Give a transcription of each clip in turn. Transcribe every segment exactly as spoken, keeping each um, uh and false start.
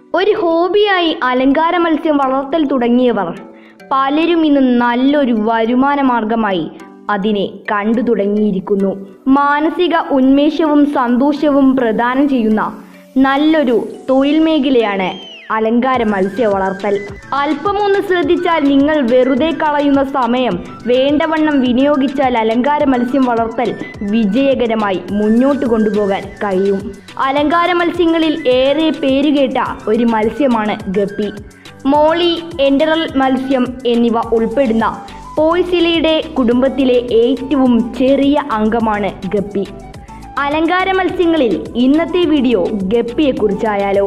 ഒരു ഹോബിയായി അലങ്കാര മത്സ്യം വളർത്തൽ തുടങ്ങിയവർ പലരും ഇന്ന് നല്ലൊരു വരുമാന മാർഗമായി അതിനെ കണ്ടു തുടങ്ങിയിരിക്കുന്നു. മാനസിക ഉന്മേഷവും സന്തോഷവും പ്രദാനം ചെയ്യുന്ന നല്ലൊരു തൊഴിൽ മേഖലയാണ് അലങ്കാര മത്സ്യ വളർത്തൽ. അല്പമൊന്ന് ശ്രദ്ധിച്ചാൽ നിങ്ങൾ വെറുതെ കളയുന്ന സമയം വേണ്ടവണ്ണം വിനിയോഗിച്ചാൽ അലങ്കാര മത്സ്യം വളർത്തൽ വിജയകരമായി മുന്നോട്ട് കൊണ്ടുപോകാൻ കഴിയും. അലങ്കാര മത്സ്യങ്ങളിൽ ഏറെ പേരുകേട്ട ഒരു മത്സ്യമാണ് ഗപ്പി. മോളി, എൻഡറൽ മത്സ്യം എന്നിവ ഉൾപ്പെടുന്ന പോയ്സിലിയുടെ കുടുംബത്തിലെ ഏറ്റവും ചെറിയ അംഗമാണ് ഗപ്പി. അലങ്കാര മത്സ്യങ്ങളിൽ ഇന്നത്തെ വീഡിയോ ഗപ്പിയെക്കുറിച്ചായാലോ?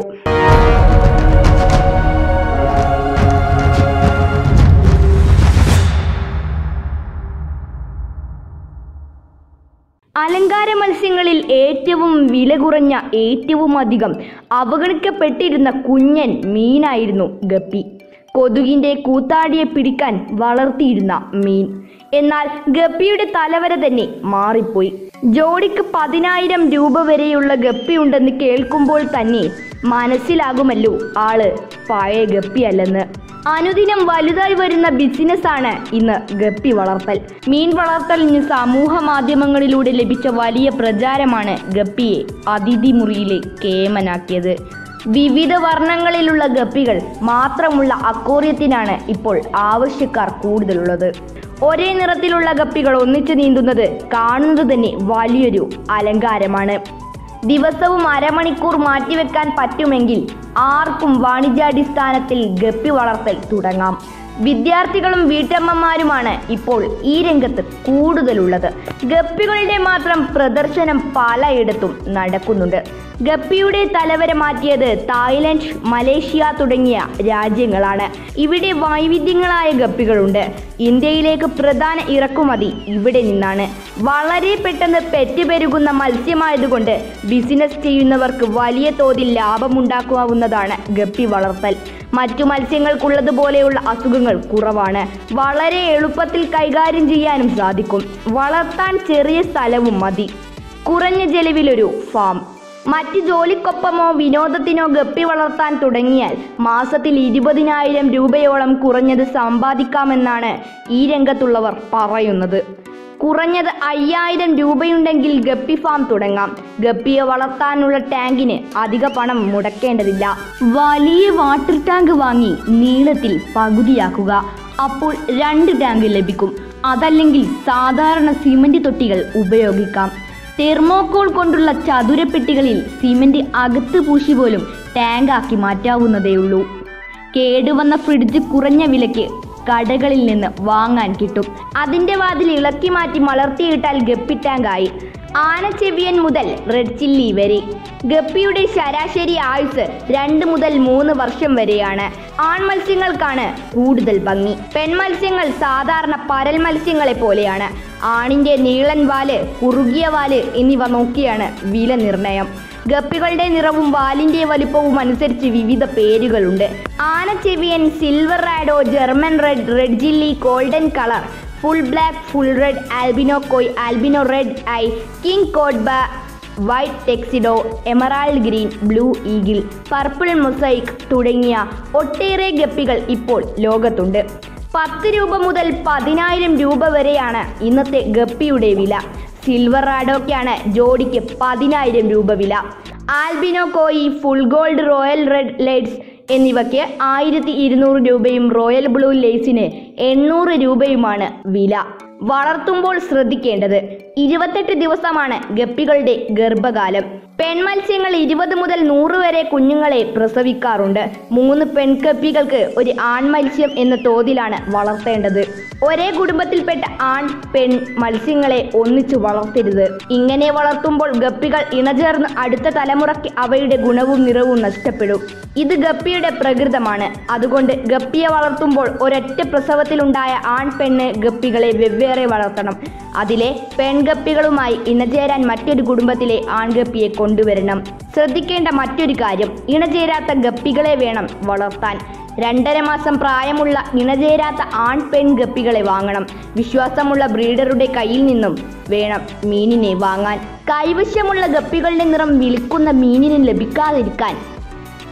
അലങ്കാര മത്സ്യങ്ങളിൽ ഏറ്റവും വില കുറഞ്ഞ, ഏറ്റവും അധികം അവഗണിക്കപ്പെട്ടിരുന്ന കുഞ്ഞൻ മീനായിരുന്നു ഗപ്പി. കൊതുകിന്റെ കൂത്താടിയെ പിടിക്കാൻ വളർത്തിയിരുന്ന മീൻ. എന്നാൽ ഗപ്പിയുടെ തലവര തന്നെ മാറിപ്പോയി. ജോഡിക്ക് പതിനായിരം രൂപ വരെയുള്ള ഗപ്പി ഉണ്ടെന്ന് കേൾക്കുമ്പോൾ തന്നെ മനസ്സിലാകുമല്ലോ ആള് പഴയ ഗപ്പിയല്ലെന്ന്. അനുദിനം വലുതായി വരുന്ന ബിസിനസ്സാണ് ഇന്ന് ഗപ്പി വളർത്തൽ. മീൻ വളർത്തലിന് സമൂഹ മാധ്യമങ്ങളിലൂടെ ലഭിച്ച വലിയ പ്രചാരമാണ് ഗപ്പിയെ അതിഥി മുറിയിലെ കേമനാക്കിയത്. വിവിധ വർണ്ണങ്ങളിലുള്ള ഗപ്പികൾ മാത്രമുള്ള അക്വേറിയത്തിനാണ് ഇപ്പോൾ ആവശ്യക്കാർ കൂടുതലുള്ളത്. ഒരേ നിറത്തിലുള്ള ഗപ്പികൾ ഒന്നിച്ചു നീന്തുന്നത് കാണുന്നത് തന്നെ വലിയൊരു അലങ്കാരമാണ്. ദിവസവും അരമണിക്കൂർ മാറ്റിവെക്കാൻ പറ്റുമെങ്കിൽ ആർക്കും വാണിജ്യാടിസ്ഥാനത്തിൽ ഗപ്പി വളർത്തൽ തുടങ്ങാം. വിദ്യാർത്ഥികളും വീട്ടമ്മമാരുമാണ് ഇപ്പോൾ ഈ രംഗത്ത് കൂടുതലുള്ളത്. ഗപ്പികളുടെ മാത്രം പ്രദർശനം പലയിടത്തും നടക്കുന്നുണ്ട്. ഗപ്പിയുടെ തലവര മാറ്റിയത് തായ്ലൻഡ്, മലേഷ്യ തുടങ്ങിയ രാജ്യങ്ങളാണ്. ഇവിടെ വൈവിധ്യങ്ങളായ ഗപ്പികളുണ്ട്. ഇന്ത്യയിലേക്ക് പ്രധാന ഇറക്കുമതി ഇവിടെ നിന്നാണ്. വളരെ പെട്ടെന്ന് പെറ്റുപെരുകുന്ന മത്സ്യമായതുകൊണ്ട് ബിസിനസ് ചെയ്യുന്നവർക്ക് വലിയ തോതിൽ ലാഭമുണ്ടാക്കാവുന്നതാണ് ഗപ്പി വളർത്തൽ. മറ്റു മത്സ്യങ്ങൾക്കുള്ളതുപോലെയുള്ള അസുഖങ്ങൾ കുറവാണ്. വളരെ എളുപ്പത്തിൽ കൈകാര്യം ചെയ്യാനും സാധിക്കും. വളർത്താൻ ചെറിയ സ്ഥലവും മതി. കുറഞ്ഞ ചെലവിലൊരു ഫാം. മറ്റ് ജോലിക്കൊപ്പമോ വിനോദത്തിനോ ഗപ്പി വളർത്താൻ തുടങ്ങിയാൽ മാസത്തിൽ ഇരുപതിനായിരം രൂപയോളം കുറഞ്ഞത് സമ്പാദിക്കാമെന്നാണ് ഈ രംഗത്തുള്ളവർ പറയുന്നത്. കുറഞ്ഞത് അയ്യായിരം രൂപയുണ്ടെങ്കിൽ ഗപ്പി ഫാം തുടങ്ങാം. ഗപ്പിയെ വളർത്താനുള്ള ടാങ്കിന് അധിക പണം മുടക്കേണ്ടതില്ല. വലിയ വാട്ടർ ടാങ്ക് വാങ്ങി നീളത്തിൽ പകുതിയാക്കുക. അപ്പോൾ രണ്ട് ടാങ്ക് ലഭിക്കും. അതല്ലെങ്കിൽ സാധാരണ സിമന്റ് തൊട്ടികൾ ഉപയോഗിക്കാം. തെർമോക്കോൾ കൊണ്ടുള്ള ചതുരപ്പെട്ടികളിൽ സിമന്റ് അകത്ത് പൂശി പോലും ടാങ്കാക്കി മാറ്റാവുന്നതേയുള്ളൂ. കേടുവന്ന ഫ്രിഡ്ജ് കുറഞ്ഞ വിലയ്ക്ക് കടകളിൽ നിന്ന് വാങ്ങാൻ കിട്ടും. അതിന്റെ വാതിൽ ഇളക്കി മാറ്റി വളർത്തിയിട്ടാൽ ഗപ്പി ടാങ്കായി. ആനച്ചെവിയൻ മുതൽ റെഡ് ചില്ലി വരെ. ഗപ്പിയുടെ ശരാശരി ആയുസ് രണ്ട് മുതൽ മൂന്ന് വർഷം വരെയാണ്. ആൺമത്സ്യങ്ങൾക്കാണ് കൂടുതൽ ഭംഗി. പെൺമത്സ്യങ്ങൾ സാധാരണ പരൽ മത്സ്യങ്ങളെ പോലെയാണ്. ആണിന്റെ നീളൻ വാല്, കുറുകിയ വാല് എന്നിവ നോക്കിയാണ് വില നിർണയം. ഗപ്പികളുടെ നിറവും വാലിന്റെ വലിപ്പവും അനുസരിച്ച് വിവിധ പേരുകളുണ്ട്. ആനച്ചെവിയൻ, silver Rado, German red, red jelly, golden colour, full black, full red, albino koi, albino red eye, king കോഡ്ബ, white tuxedo, emerald green, blue eagle, purple mosaic തുടങ്ങിയ ഒട്ടേറെ ഗപ്പികൾ ഇപ്പോൾ ലോകത്തുണ്ട്. പത്ത് രൂപ മുതൽ പതിനായിരം രൂപ വരെയാണ് ഇന്നത്തെ ഗപ്പിയുടെ വില. സിൽവർ റാഡോയ്ക്കാണ് ജോഡിക്ക് പതിനായിരം രൂപ വില. Albino koi, full gold, royal red lights എന്നിവയ്ക്ക് ആയിരത്തി ഇരുന്നൂറ് രൂപയും റോയൽ ബ്ലൂ ലേസിന് എണ്ണൂറ് രൂപയുമാണ് വില. വളർത്തുമ്പോൾ ശ്രദ്ധിക്കേണ്ടത്: ഇരുപത്തെട്ട് ദിവസമാണ് ഗപ്പികളുടെ ഗർഭകാലം. പെൺമത്സ്യങ്ങൾ ഇരുപത് മുതൽ നൂറ് വരെ കുഞ്ഞുങ്ങളെ പ്രസവിക്കാറുണ്ട്. മൂന്ന് പെൺഗപ്പികൾക്ക് ഒരു ആൺമത്സ്യം എന്ന തോതിലാണ് വളർത്തേണ്ടത്. ഒരേ കുടുംബത്തിൽപ്പെട്ട ആൺ പെൺ മത്സ്യങ്ങളെ ഒന്നിച്ചു വളർത്തരുത്. ഇങ്ങനെ വളർത്തുമ്പോൾ ഗപ്പികൾ ഇണചേർന്ന് അടുത്ത തലമുറയ്ക്ക് അവയുടെ ഗുണവും നിറവും നഷ്ടപ്പെടും. ഇത് ഗപ്പിയുടെ പ്രകൃതമാണ്. അതുകൊണ്ട് ഗപ്പിയെ വളർത്തുമ്പോൾ ഒരൊറ്റ പ്രസവത്തിലുണ്ടായ ആൺ പെണ്ണ് ഗപ്പികളെ വെവ്വേറെ വളർത്തണം. അതിലെ പെൺഗപ്പികളുമായി ഇണചേരാൻ മറ്റൊരു കുടുംബത്തിലെ ആൺഗപ്പിയെ കൊണ്ടുവരണം. ശ്രദ്ധിക്കേണ്ട മറ്റൊരു കാര്യം: ഇണചേരാത്ത ഗപ്പികളെ വേണം വളർത്താൻ. രണ്ടര മാസം പ്രായമുള്ള ഇണചേരാത്ത ആൺ പെൺ ഗപ്പികളെ വാങ്ങണം. വിശ്വാസമുള്ള ബ്രീഡറുടെ കയ്യിൽ നിന്നും വേണം മീനിനെ വാങ്ങാൻ. കൈവശമുള്ള ഗപ്പികളുടെ നിറം വിൽക്കുന്ന മീനിന് ലഭിക്കാതിരിക്കാൻ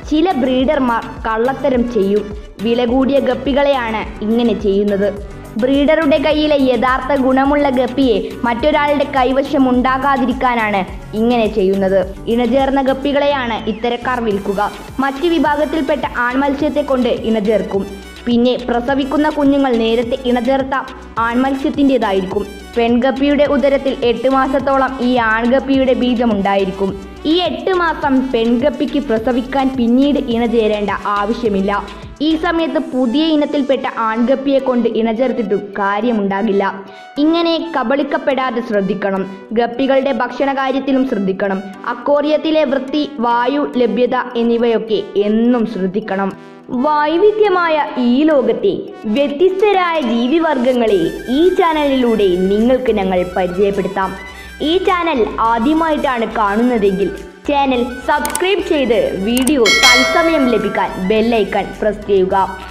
ചില ബ്രീഡർമാർ കള്ളത്തരം ചെയ്യും. വില കൂടിയ ഗപ്പികളെയാണ് ഇങ്ങനെ ചെയ്യുന്നത്. ബ്രീഡറുടെ കയ്യിലെ യഥാർത്ഥ ഗുണമുള്ള ഗപ്പിയെ മറ്റൊരാളുടെ കൈവശം ഉണ്ടാകാതിരിക്കാനാണ് ഇങ്ങനെ ചെയ്യുന്നത്. ഇണചേർന്ന ഗപ്പികളെയാണ് ഇത്തരക്കാർ വിൽക്കുക. മറ്റ് വിഭാഗത്തിൽപ്പെട്ട ആൺമത്സ്യത്തെ കൊണ്ട് ഇണചേർക്കും. പിന്നെ പ്രസവിക്കുന്ന കുഞ്ഞുങ്ങൾ നേരത്തെ ഇണചേർത്ത ആൺമത്സ്യത്തിൻ്റെതായിരിക്കും. പെൺഗപ്പിയുടെ ഉദരത്തിൽ എട്ട് മാസത്തോളം ഈ ആൺഗപ്പിയുടെ ബീജമുണ്ടായിരിക്കും. ഈ എട്ട് മാസം പെൺഗപ്പിക്ക് പ്രസവിക്കാൻ പിന്നീട് ഇണചേരേണ്ട ആവശ്യമില്ല. ഈ സമയത്ത് പുതിയ ഇനത്തിൽപ്പെട്ട ആൺഗപ്പിയെ കൊണ്ട് ഇണചേർത്തിട്ടും കാര്യമുണ്ടാകില്ല. ഇങ്ങനെ കബളിക്കപ്പെടാതെ ശ്രദ്ധിക്കണം. ഗപ്പികളുടെ ഭക്ഷണ കാര്യത്തിലും ശ്രദ്ധിക്കണം. അക്വേറിയത്തിലെ വൃത്തി, വായു ലഭ്യത എന്നിവയൊക്കെ എന്നും ശ്രദ്ധിക്കണം. വൈവിധ്യമായ ഈ ലോകത്തെ വ്യത്യസ്തരായ ജീവിവർഗങ്ങളെ ഈ ചാനലിലൂടെ നിങ്ങൾക്ക് ഞങ്ങൾ പരിചയപ്പെടുത്താം. ഈ ചാനൽ ആദ്യമായിട്ടാണ് കാണുന്നതെങ്കിൽ ചാനൽ സബ്സ്ക്രൈബ് ചെയ്ത് വീഡിയോ തത്സമയം ലഭിക്കാൻ ബെല്ലൈക്കൺ പ്രസ് ചെയ്യുക.